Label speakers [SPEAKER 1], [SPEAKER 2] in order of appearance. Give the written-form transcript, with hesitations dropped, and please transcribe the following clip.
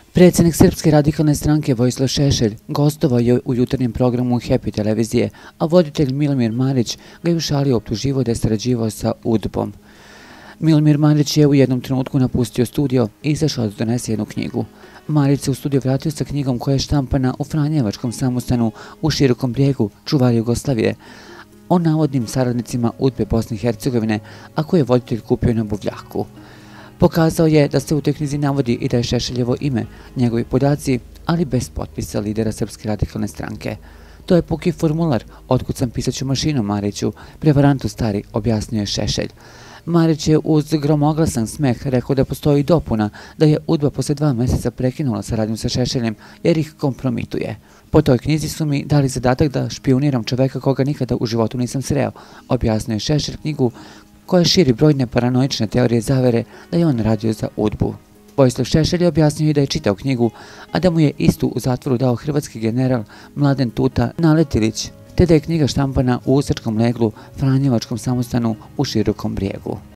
[SPEAKER 1] Predsjednik Srpske radikalne stranke Vojislav Šešelj gostovao je u jutarnjem programu Happy televizije, a voditelj Milomir Marić ga je u šali optuživao da je sarađivao sa UDBom. Milomir Marić je u jednom trenutku napustio studio i izašao da donese jednu knjigu. Marić se u studio vratio sa knjigom koja je štampana u Franjevačkom samostanu u Širokom Brijegu, čuvar Jugoslavije, o navodnim saradnicima UDBe Bosne i Hercegovine, a koju je voditelj kupio na buvljaku. Pokazao je da se u toj knjizi navodi i da je Šešeljevo ime, njegovi podaci, ali bez potpisa lidera Srpske radikalne stranke. To je puki formular, otkucan pisaću mašinom Mariću, prevarantu stari, objasnio je Šešelj. Marić je uz gromoglasan smeh rekao da postoji dopuna da je UDBa posle 2 mjeseca prekinula saradnju sa Šešeljem jer ih kompromituje. Po toj knjizi su mi dali zadatak da špijuniram čoveka koga nikada u životu nisam sreo, objasnio je Šešelj knjigu koja širi brojne paranoične teorije zavere da je on radio za UDBu. Vojislav Šešelj je objasnio i da je čitao knjigu, a da mu je istu u zatvoru dao hrvatski general Mladen Tuta Naletilić, te da je knjiga štampana u usačkom leglu Franjevačkom samostanu u Širokom Brijegu.